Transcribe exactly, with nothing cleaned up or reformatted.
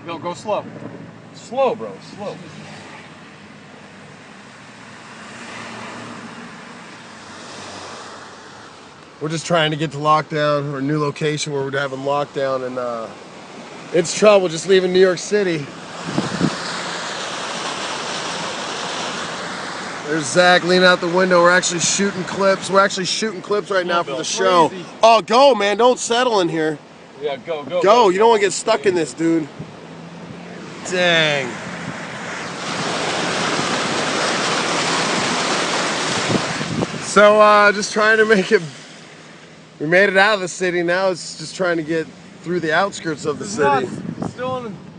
Go, go slow. Slow, bro, slow. We're just trying to get to lockdown, or a new location where we're having lockdown, and uh, it's trouble just leaving New York City. There's Zach leaning out the window. We're actually shooting clips. We're actually shooting clips right now for the show. Oh, go, man. Don't settle in here. Yeah, go, go. Go. You don't want to get stuck in this, dude. Dang. So, uh, just trying to make it. We made it out of the city. Now it's just trying to get through the outskirts of the city. Still in